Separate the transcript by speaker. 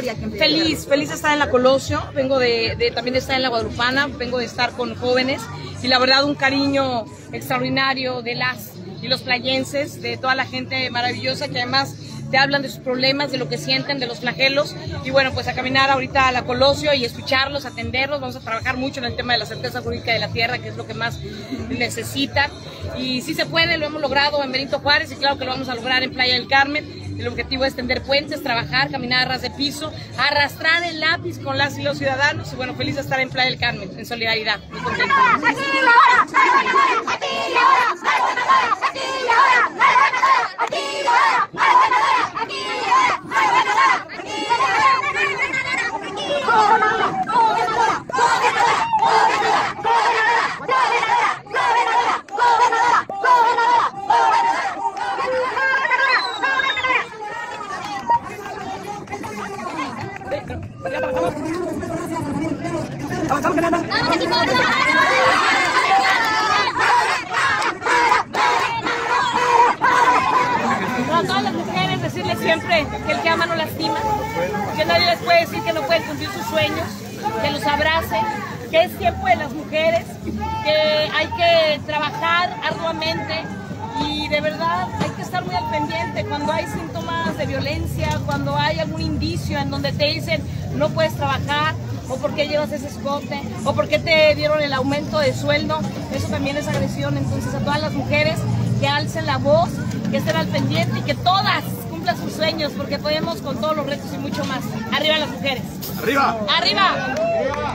Speaker 1: día aquí en Playa
Speaker 2: Feliz de estar en la Colosio, vengo también de estar en la Guadalupana, vengo de estar con jóvenes y la verdad un cariño extraordinario de las y los playenses, de toda la gente maravillosa que además te hablan de sus problemas, de lo que sienten, de los flagelos y bueno, pues a caminar ahorita a la Colosio y escucharlos, atenderlos, vamos a trabajar mucho en el tema de la certeza jurídica de la tierra, que es lo que más necesitan y sí se puede, lo hemos logrado en Benito Juárez y claro que lo vamos a lograr en Playa del Carmen. El objetivo es tender puentes, trabajar, caminar a ras de piso, arrastrar el lápiz con las y los ciudadanos y bueno, feliz de estar en Playa del Carmen, en solidaridad, muy contenta. A todas las mujeres decirles siempre que el que ama no lastima, que nadie les puede decir que no pueden cumplir sus sueños, que los abracen, que es tiempo de las mujeres, que hay que trabajar arduamente y de verdad hay que estar muy al pendiente cuando hay síntomas de violencia, cuando hay algún indicio en donde te dicen no puedes trabajar, o por qué llevas ese escote, o por qué te dieron el aumento de sueldo, eso también es agresión. Entonces a todas las mujeres que alcen la voz, que estén al pendiente y que todas cumplan sus sueños, porque podemos con todos los retos y mucho más. ¡Arriba las mujeres!
Speaker 3: ¡Arriba!
Speaker 2: ¡Arriba!